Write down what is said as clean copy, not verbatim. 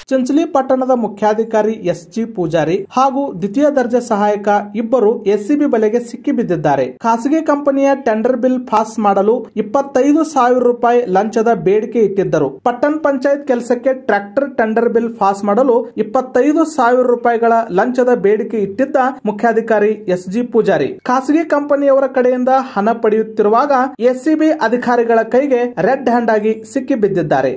ಚಿಂಚಲಿ ಪಟ್ಟಣದ ಮುಖ್ಯಾಧಿಕಾರಿ ಎಸ್.ಜಿ. ಪೂಜಾರಿ ಹಾಗೂ ದ್ವಿತೀಯ ದರ್ಜೆ ಸಹಾಯಕ ಇಬ್ಬರು ಎಸಿಬಿ ಬಲೆಗೆ ಸಿಕ್ಕಿಬಿದ್ದಿದ್ದಾರೆ. ಖಾಸಗಿ ಕಂಪನಿಯ ಟೆಂಡರ್ ಬಿಲ್ ಪಾಸ್ ಮಾಡಲು 25,000 ರೂಪಾಯಿ ಲಂಚದ ಬೇಡಿಕೆ ಇಟ್ಟಿದ್ದರು. ಪಟ್ಟಣ ಪಂಚಾಯತ್ ಕೆಲಸಕ್ಕೆ ಟ್ರ್ಯಾಕ್ಟರ್ ಟೆಂಡರ್ ಬಿಲ್ ಪಾಸ್ ಮಾಡಲು 25,000 ರೂಪಾಯಿಗಳ ಲಂಚದ ಬೇಡಿಕೆ ಇಟ್ಟಿದ್ದ ಮುಖ್ಯಾಧಿಕಾರಿ ಎಸ್.ಜಿ. ಪೂಜಾರಿ ಖಾಸಗಿ ಕಂಪನಿಯವರ ಕಡೆಯಿಂದ ಹಣ ಪಡೆಯುತ್ತಿರುವಾಗ ಎಸಿಬಿ ಅಧಿಕಾರಿಗಳ ಕೈಗೆ ರೆಡ್ ಹ್ಯಾಂಡ್ ಆಗಿ ಸಿಕ್ಕಿಬಿದ್ದಿದ್ದಾರೆ.